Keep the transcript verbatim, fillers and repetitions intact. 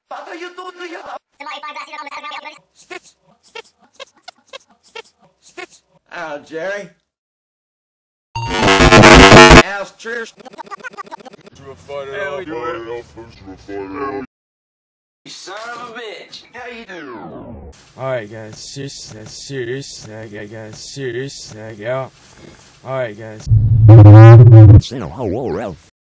What are you doing here? Stitch! Stitch! Stitch! Stitch! Ow, Jerry. How's Trish? You son of a bitch. How you doing? Alright guys, serious, uh, serious, uh, yeah, guys, serious, uh, yeah. Alright guys. You know, hello, Ralph.